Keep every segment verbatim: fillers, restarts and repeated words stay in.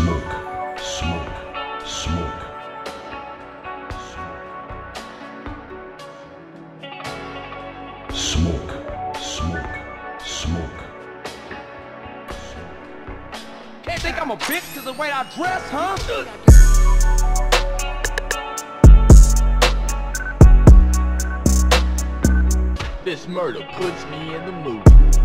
Smoke, smoke, smoke. Smoke, smoke, smoke. Can't think I'm a bitch cause the way I dress, huh? This murder puts me in the mood.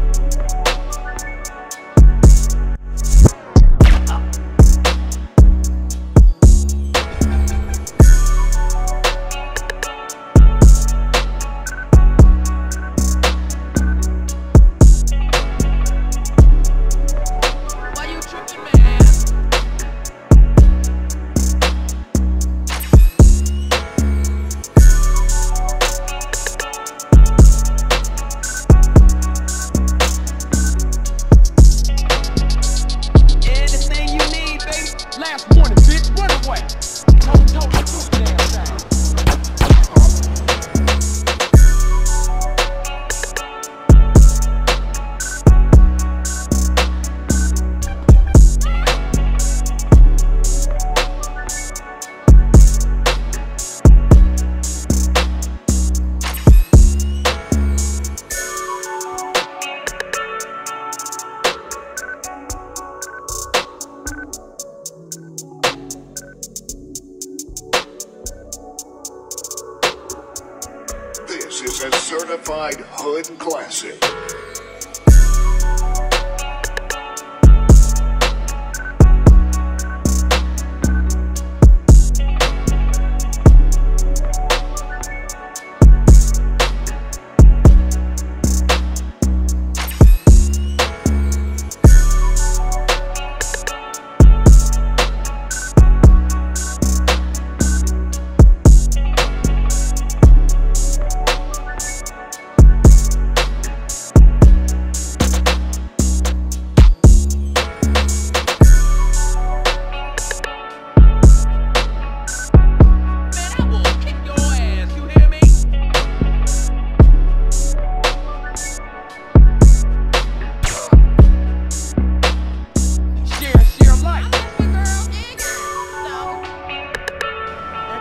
Last warning, bitch, run away. Toe, toe, toe, damn thing. This is a certified hood classic.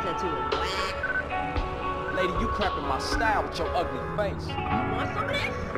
Lady, you crapping my style with your ugly face. You want some of this?